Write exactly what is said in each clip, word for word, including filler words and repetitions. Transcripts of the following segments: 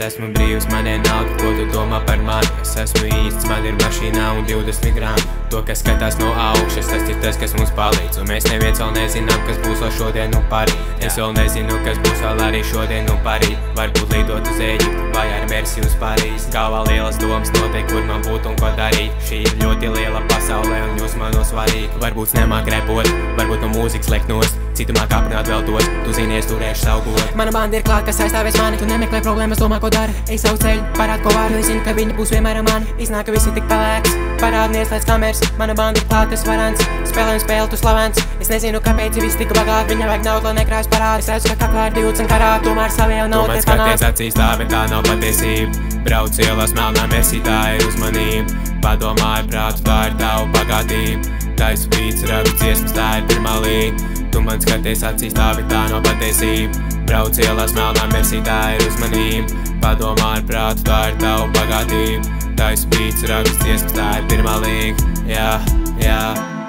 esmu brīvs, man vienalga, ko tu domā par mani. Es esmu īsts, man ir mašīnā un divdesmit grami. To, kas skatās no augšas, tas ir tas, kas mums palīdz. Un mēs neviens vēl nezinām, kas būs vēl šodien un parīt. Es vēl nezinu, kas būs vēl arī šodien un parīt. Varbūt lidot uz Ēģiptu vai ar Mersi uz Parīzi. Galvā lielas domas noteikti, kur man būt un ko darīt. Šī ir ļoti liela pasaulē un jūs man no svarīgi. Varbūt nemāk repot, varbūt no mūzikas liek nost. Citu māk aprunāt vēl tos, tu zini, es turēšu savu godu. Mana banda ir klāt, kas aizstāvēs mani. Tu nemeklē problēmas, domā, ko dara. Ej savu ceļu, parād, ko var. Jo es zinu, ka viņi būs vienmēr ar mani. Iznāk, ka visi tik pelēks. Parādnies līdz kameras. Mana banda ir klāt, tas varants. Spēlēm spēli, tu slavens. Es nezinu, kāpēc visi tik bagāti. Viņam vajag naudu, lai nekrājas parādi. Es redzu, ka kaklā ir divdesmit karāti. Tomēr savi jau nav tie panākt. Tu man skaties acīs, tā, bet tā nav patiesība. Brauc ielās melnā Mersi, tā ir uzmanība. Padomāju prātu, tā ir tavu bagātība. Taisu beats, rakstu dziesmas, tā ir pirmā līga. Tu man skaties acīs, tā, bet tā nav patiesība. Brauc ielās melnā Mersi, tā ir uzmanība. Padomāju prātu, tā ir tavu bagātība. Taisu beats, rakstu dziesmas, tā ir pirmā līga. Jā, jā.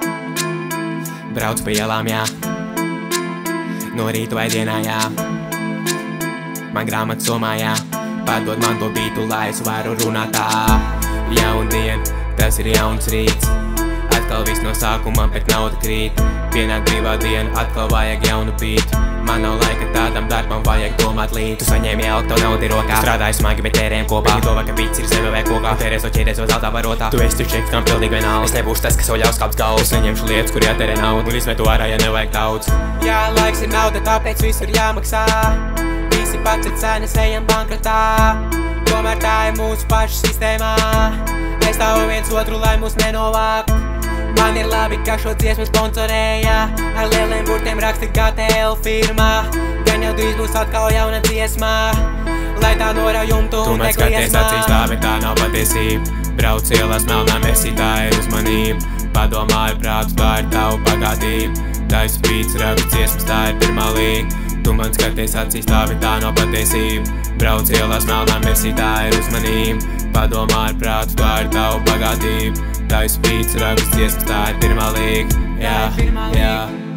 Brauc pa ielām, jā. No rīta vai dienā, jā. Man grāmata somā, jā. Padod man to bītu, lai es varu runāt tā. Jaun dien, tas ir jauns rīts. Atkal viss no sākuma, bet nauda krīt. Pienāk brīvā diena, atkal vajag jaunu bītu. Man nav laika tādam darbam, vajag domāt līdz. Tu saņēmi elekto naudu rokā. Strādāju smagi, bet tērējam kopā. Viņi domā, ka bīts ir zeme vai kokā. Tērēs vai ķēdēs vai zeltā varotā. Tu esi čeks, kam pilnīgi vienalga. Es nebūšu tas, kas oļaus kāps galvas. Es neņemšu lietas, kur jātērē naudu. Un izmetu ārā, ja nevajag daudz. Jā, laiks ir nauda, tāpēc visur jāmaksā. Visi pacet cenas, ejam bankrotā. Tomēr tā ir mūsu pašu sistēmā. Aizstāvam viens otru, lai mūs nenovāk. Man ir labi, ka šo dziesmu sponsorēja. Ar lieliem burtiem raksta G T L firmā. Gan jau drīz būs atkal jauna dziesmā. Lai tā norauj jumtu un nekliesmā. Tu man skaties acīs, tā, bet tā nav patiesība. Brauc ielās melnā Mersi, tā ir uzmanība. Padomāju prātu, tā ir tavu bagātība. Taisu beats, rakstu dziesmas, tā ir pirmā līga. Tu man skaties acīs, tā, bet tā nav patiesība. Brauc ielās melnā Mersi, tā ir uzmanība. Padomāju prātu, tā ir tavu bagātība. Taisu beats, rakstu dziesmas, tā ir pirmā līga. Jā, jā.